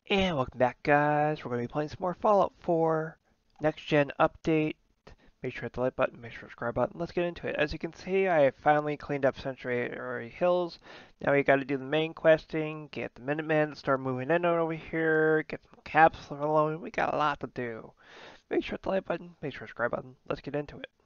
And welcome back, guys. We're going to be playing some more Fallout 4 Next Gen Update. Make sure to hit the like button, make sure to subscribe button. Let's get into it. As you can see, I finally cleaned up Sanctuary Hills. Now we got to do the main questing, get the Minutemen, start moving in over here, get some caps flowing. We got a lot to do. Make sure to hit the like button, make sure to subscribe button. Let's get into it.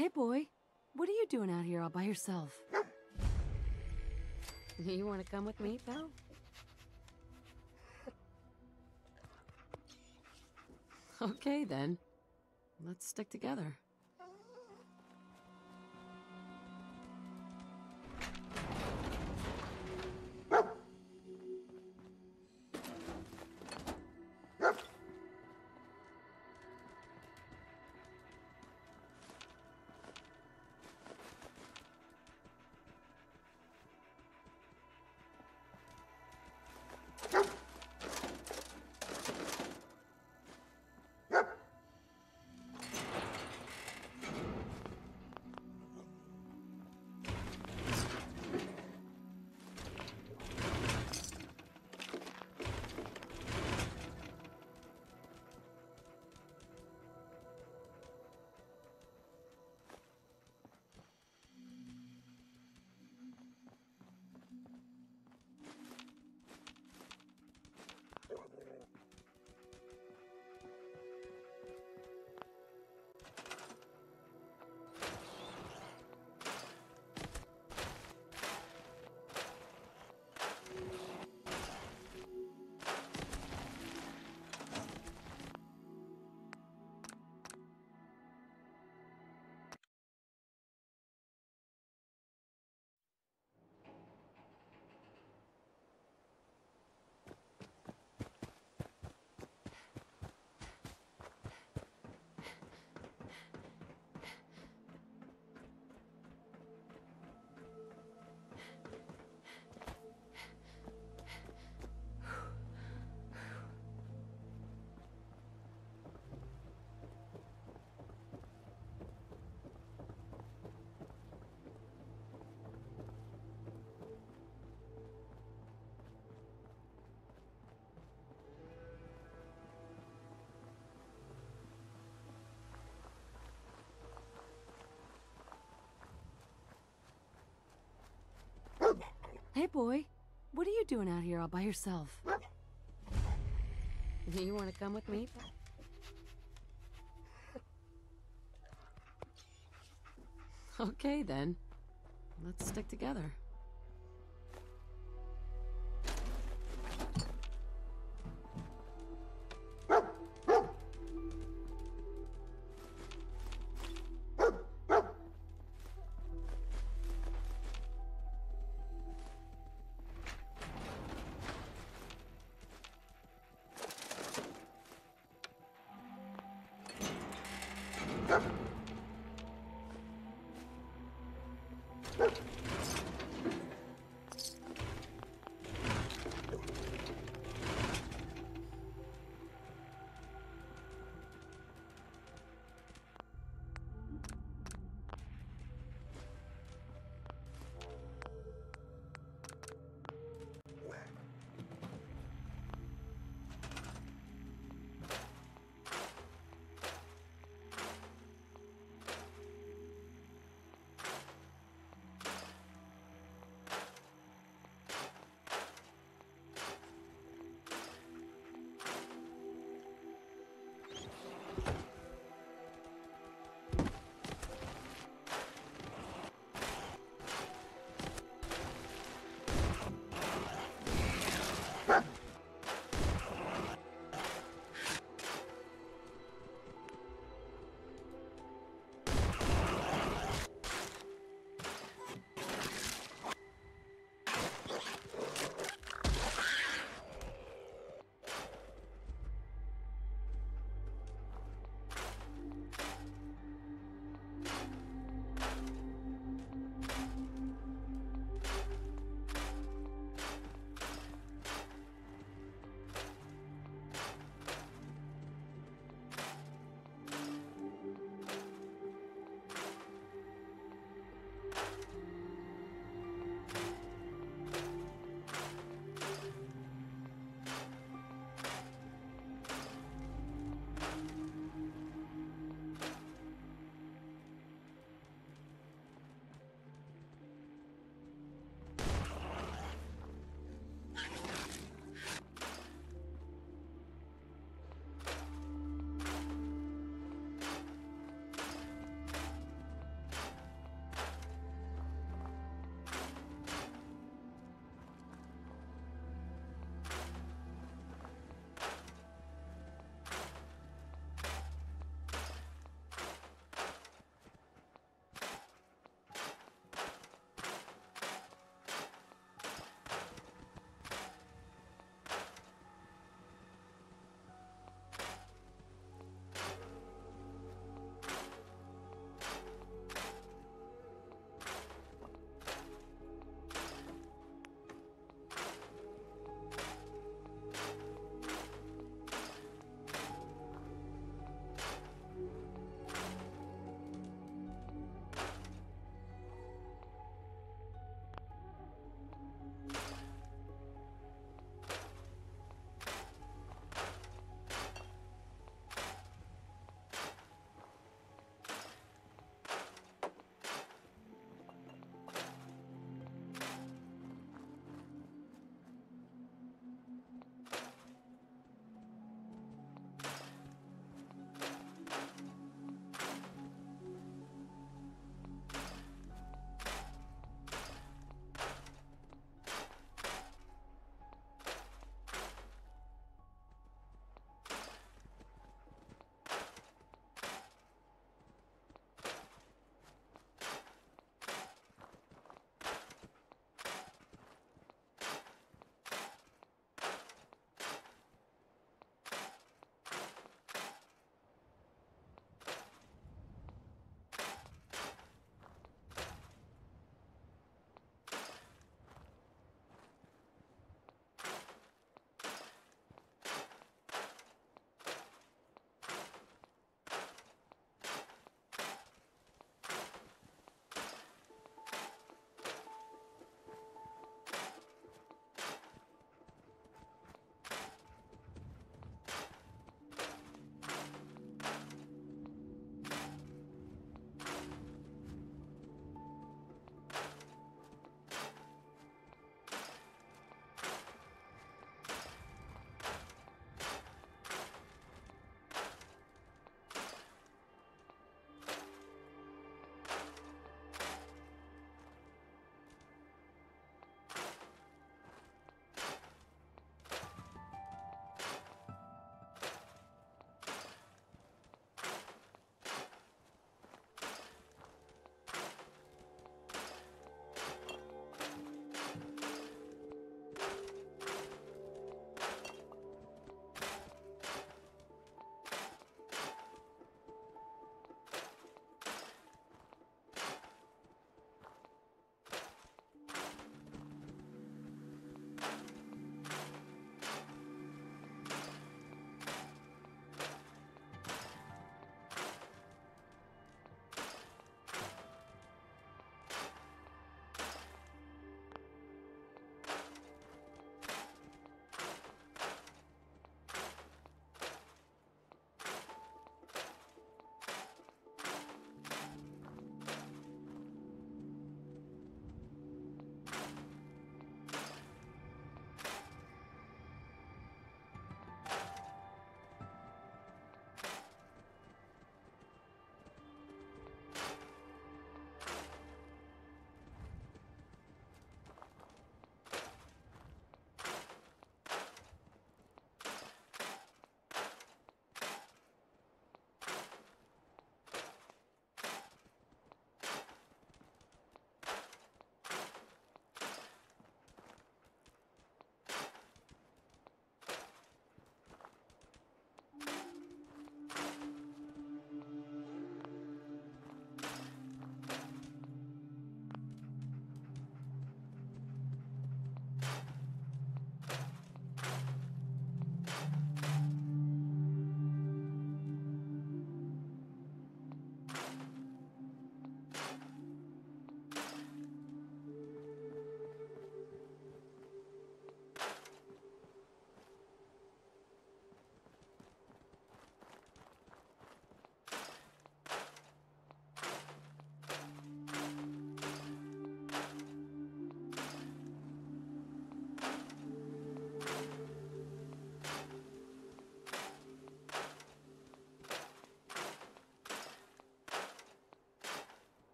Hey, boy. What are you doing out here all by yourself? You want to come with me, pal? Okay, then. Let's stick together. Hey, boy. What are you doing out here all by yourself? You want to come with me? Okay, then. Let's stick together.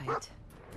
Quiet.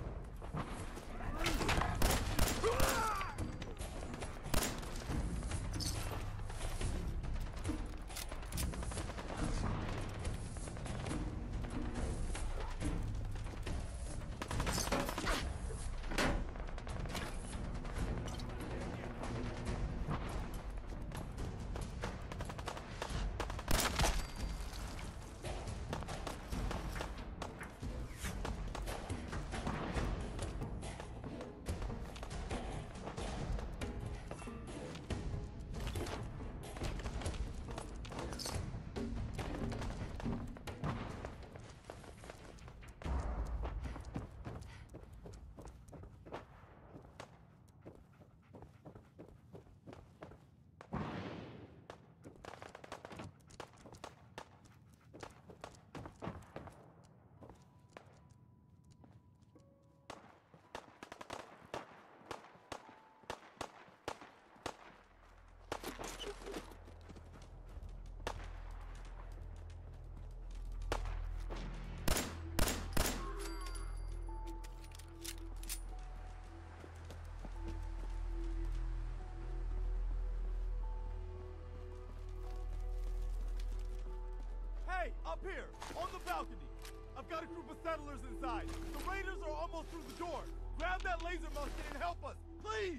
Hey, up here, on the balcony. I've got a group of settlers inside. The raiders are almost through the door. Grab that laser musket and help us, please!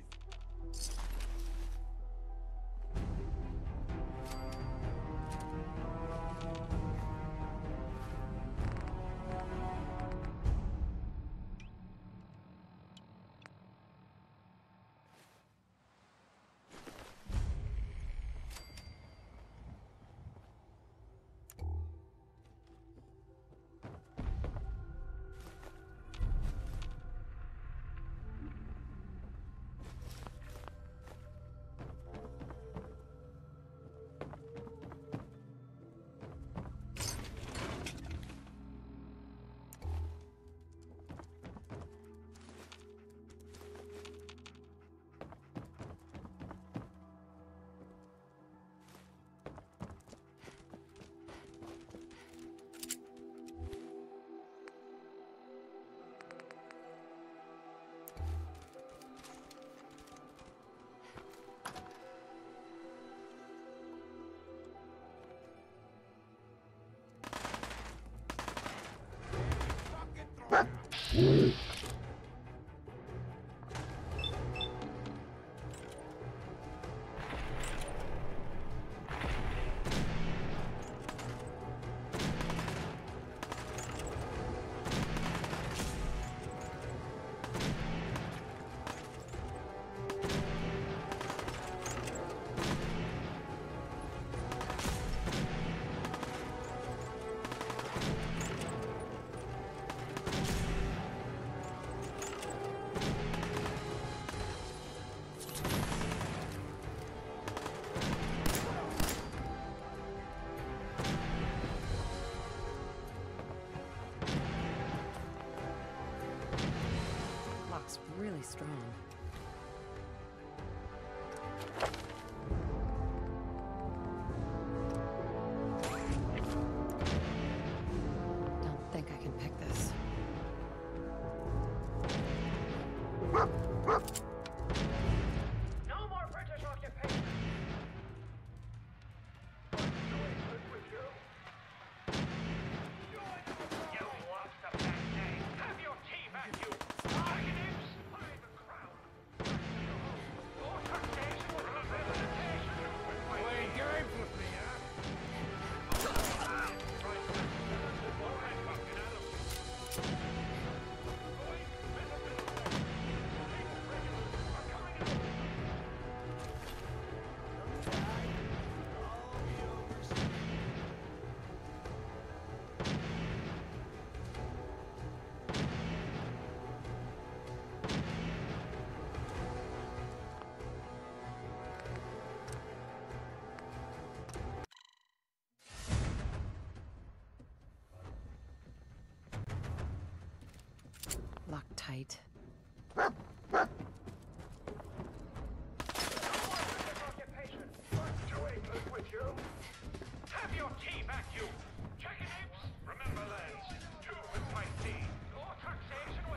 Lock's really strong. Don't think I can pick this. No more British occupation! You lost the back name! Have your tea back, you targetives! By the crown! Or taxation or rehabilitation! Playing games with me, huh? Locked tight. Occupation! What's to England with you? Have your tea back, you chicken apes! Remember, lads, two with my tea. Or taxation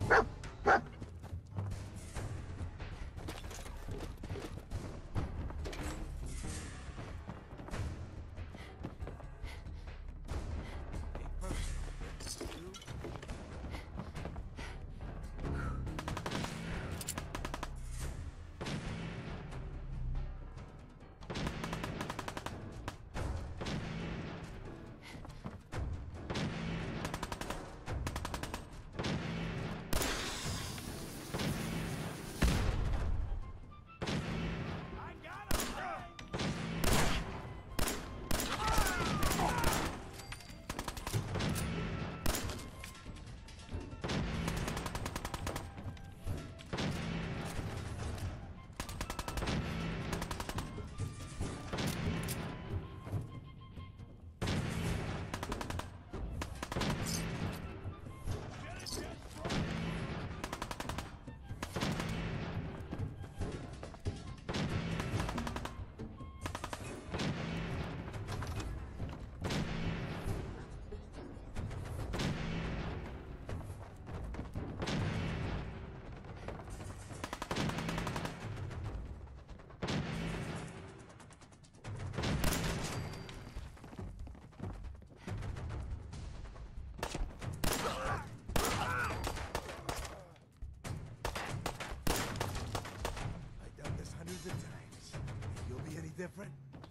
different?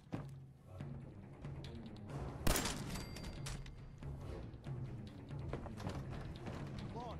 Come on.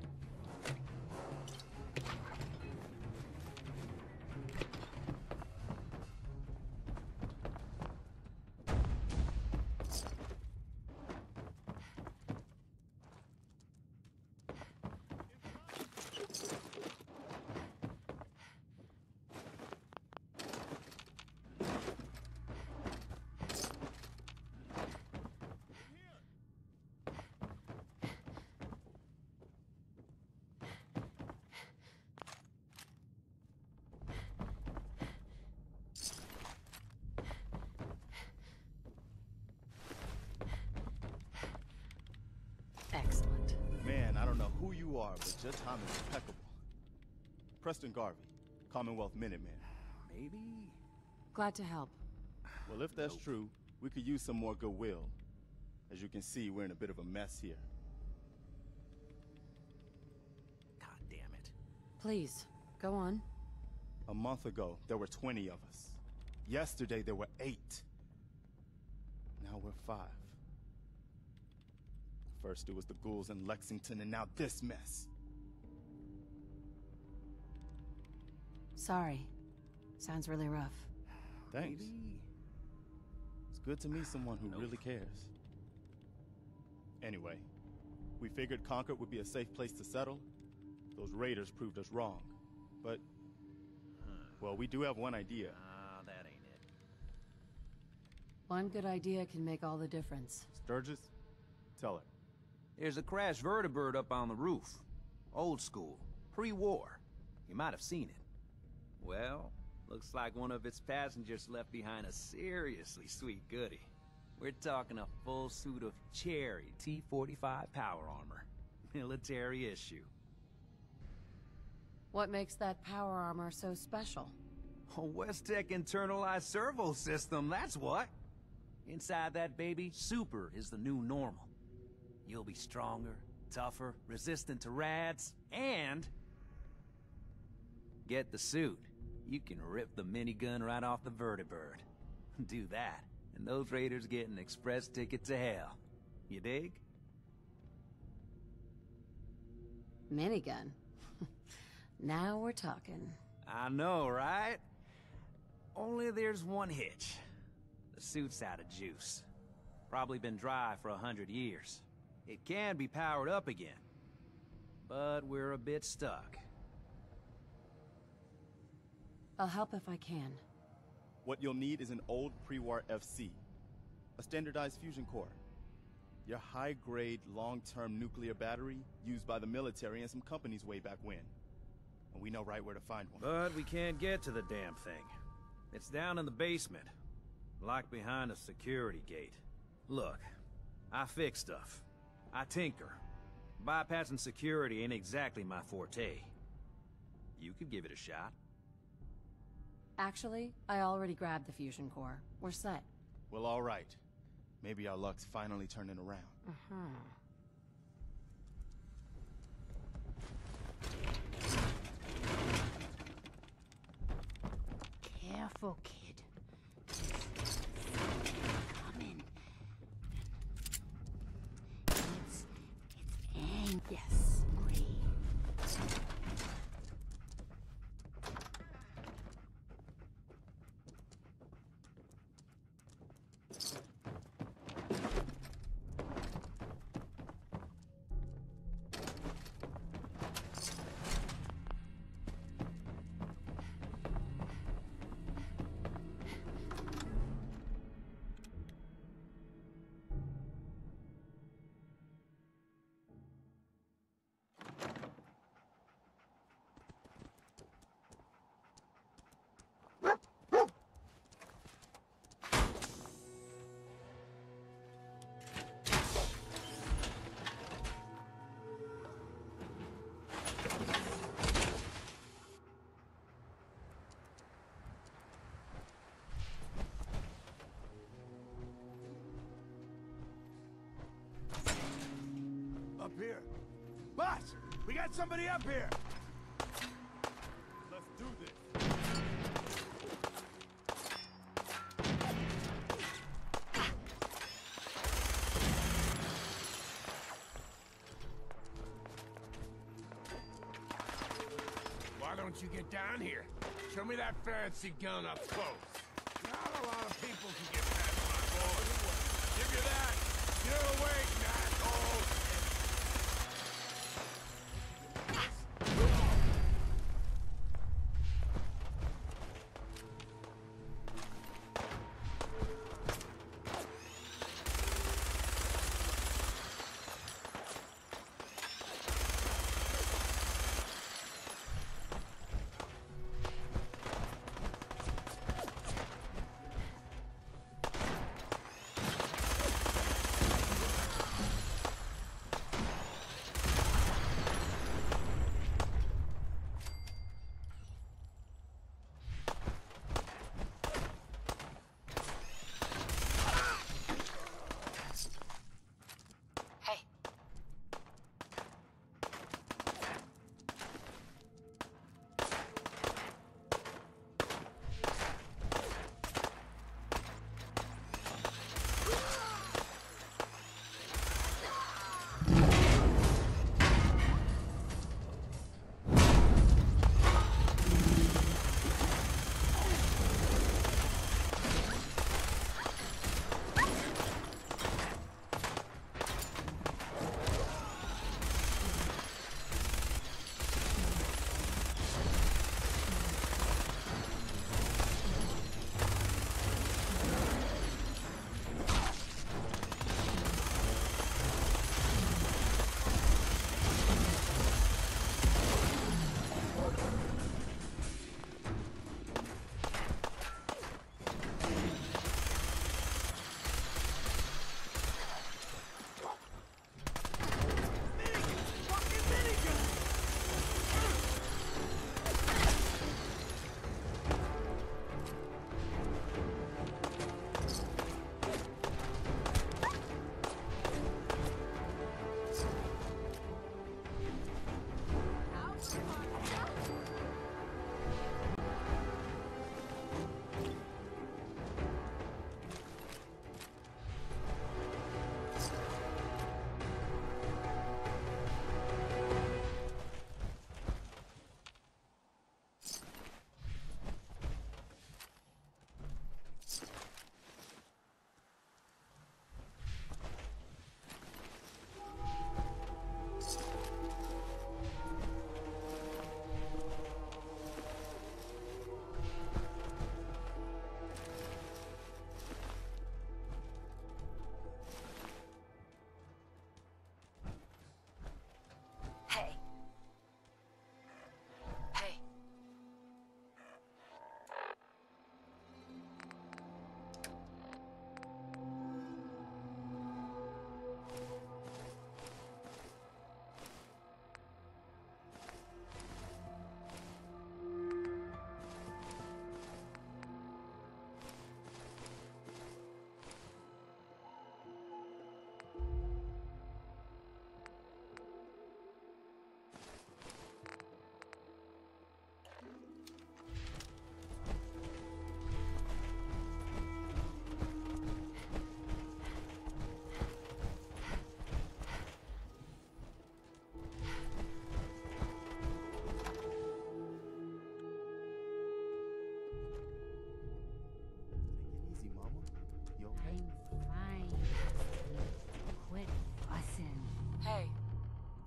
Excellent. Man, I don't know who you are, but your time is impeccable. Preston Garvey, Commonwealth Minuteman. Maybe? Glad to help. Well, if that's true, we could use some more goodwill. As you can see, we're in a bit of a mess here. God damn it. Please, go on. A month ago, there were 20 of us. Yesterday, there were 8. Now we're 5. First, it was the ghouls in Lexington, and now this mess. Sorry. Sounds really rough. Thanks. Maybe. It's good to meet someone who really cares. Anyway, we figured Concord would be a safe place to settle. Those raiders proved us wrong. But, well, we do have one idea. That ain't it. One good idea can make all the difference. Sturgis, tell her. There's a crashed vertibird up on the roof. Old school. Pre-war. You might have seen it. Well, looks like one of its passengers left behind a seriously sweet goodie. We're talking a full suit of cherry T-45 power armor. Military issue. What makes that power armor so special? A West-Tech internalized servo system, that's what. Inside that baby, super is the new normal. You'll be stronger, tougher, resistant to rads, and... get the suit. You can rip the minigun right off the vertibird. Do that, and those raiders get an express ticket to hell. You dig? Minigun. Now we're talking. I know, right? Only there's one hitch. The suit's out of juice. Probably been dry for 100 years. It can be powered up again. But we're a bit stuck. I'll help if I can. What you'll need is an old pre-war FC. A standardized fusion core. Your high-grade, long-term nuclear battery used by the military and some companies way back when. And we know right where to find one. But we can't get to the damn thing. It's down in the basement. Locked behind a security gate. Look, I fix stuff. I tinker. Bypassing security ain't exactly my forte. You could give it a shot. Actually, I already grabbed the fusion core. We're set. Well, all right. Maybe our luck's finally turning around. Careful, kid. Coming. It's angry. Yes, breathe. Up here. Boss! We got somebody up here! Let's do this. Why don't you get down here? Show me that fancy gun up close. Not a lot of people can get past my boy. Give you that! You're waiting, asshole!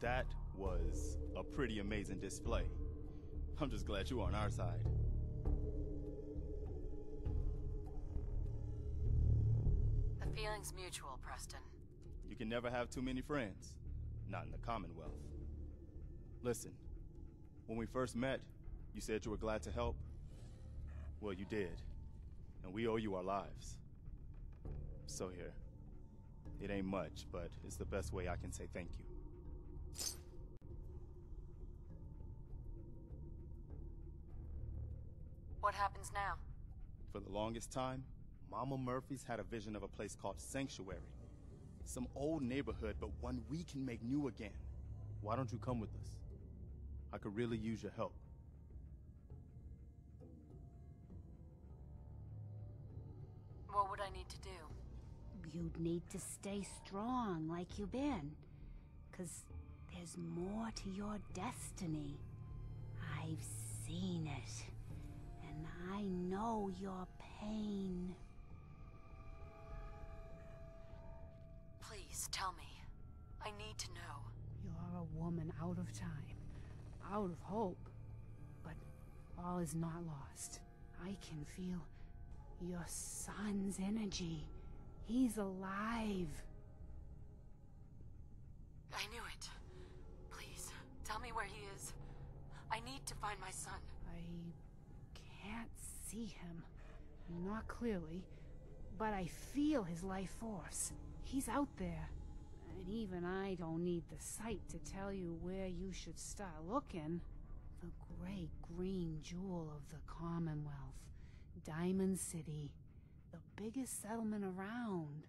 That was a pretty amazing display. I'm just glad you're on our side. The feeling's mutual, Preston. You can never have too many friends. Not in the Commonwealth. Listen, when we first met, you said you were glad to help. Well, you did. And we owe you our lives. So here. It ain't much, but it's the best way I can say thank you. What happens now? For the longest time, Mama Murphy's had a vision of a place called Sanctuary. Some old neighborhood, but one we can make new again. Why don't you come with us? I could really use your help. What would I need to do? You'd need to stay strong like you've been. 'Cause there's more to your destiny. I've seen it. And I know your pain. Please, tell me. I need to know. You're a woman out of time, out of hope. But all is not lost. I can feel your son's energy. He's alive. I knew it. Please, tell me where he is. I need to find my son. I can't see him. Not clearly. But I feel his life force. He's out there. And even I don't need the sight to tell you where you should start looking. The great green jewel of the Commonwealth. Diamond City. The biggest settlement around.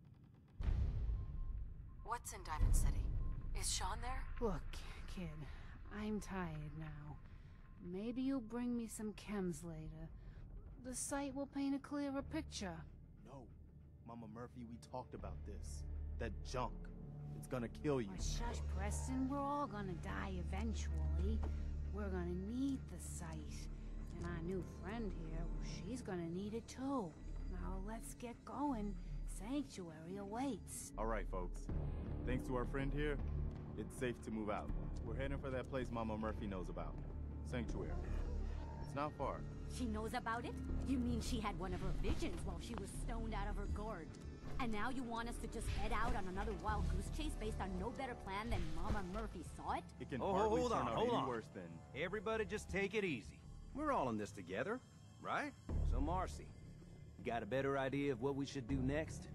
What's in Diamond City? Is Sean there? Look, kid, I'm tired now. Maybe you'll bring me some chems later. The site will paint a clearer picture. No, Mama Murphy, we talked about this. That junk. It's gonna kill you. Oh, shush, Preston. We're all gonna die eventually. We're gonna need the site. And our new friend here, she's gonna need it too. Now let's get going. Sanctuary awaits. All right, folks. Thanks to our friend here, it's safe to move out. We're heading for that place Mama Murphy knows about. Sanctuary. It's not far. She knows about it? You mean she had one of her visions while she was stoned out of her gourd? And now you want us to just head out on another wild goose chase based on no better plan than Mama Murphy saw it? It can hardly hold turn on, out hold any on. worse than... Everybody just take it easy. We're all in this together, right? So Marcy, you got a better idea of what we should do next?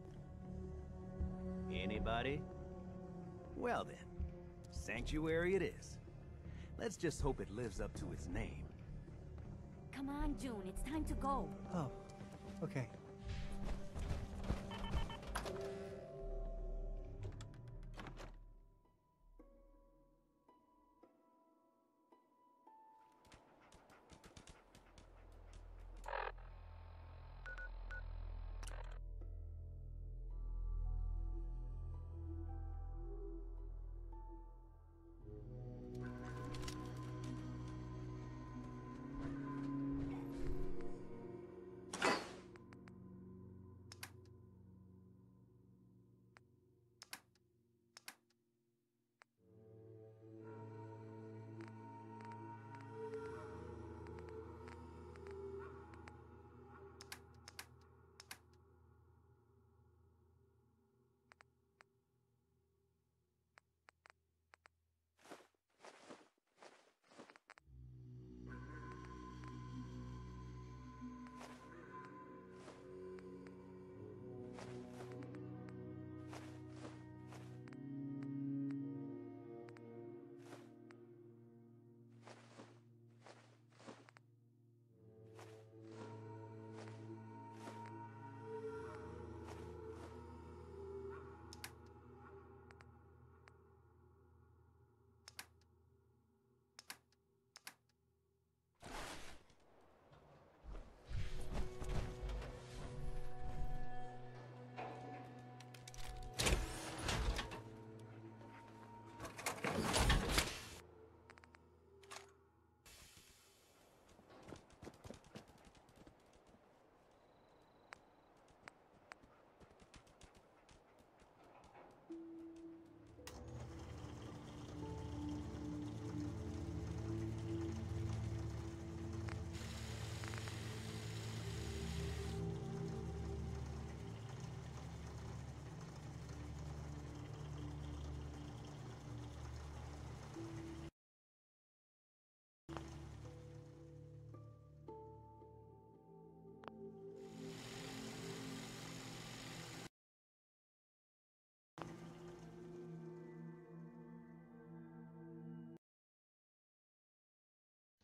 Anybody? Well then, Sanctuary it is. Let's just hope it lives up to its name. Come on, June, it's time to go. Oh, okay.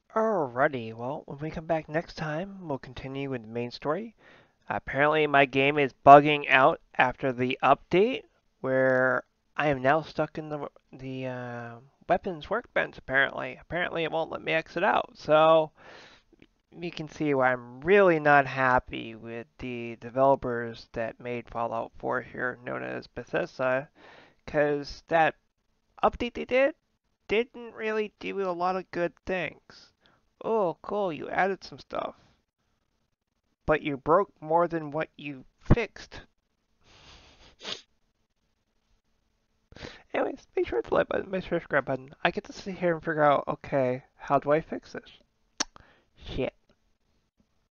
Alrighty, well, when we come back next time, we'll continue with the main story. Apparently, my game is bugging out after the update, where I am now stuck in the weapons workbench. Apparently, it won't let me exit out. So you can see why I'm really not happy with the developers that made Fallout 4 here, known as Bethesda, because that update they did didn't really do a lot of good things. Oh, cool, you added some stuff, but you broke more than what you fixed. Anyways, make sure to hit the like button, make sure to subscribe button. I get to sit here and figure out, okay, how do I fix this? Shit.